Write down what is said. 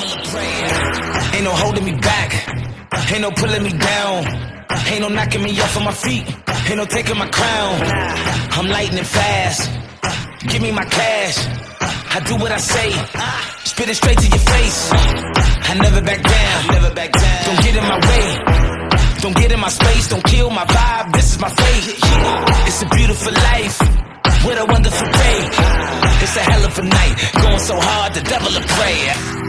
Ain't no holding me back, ain't no pulling me down, ain't no knocking me off of my feet, ain't no taking my crown. I'm lightning fast, give me my cash, I do what I say, spit it straight to your face. I never back down, don't get in my way, don't get in my space, don't kill my vibe, this is my fate. It's a beautiful life, what a wonderful day. It's a hell of a night, going so hard the devil will pray.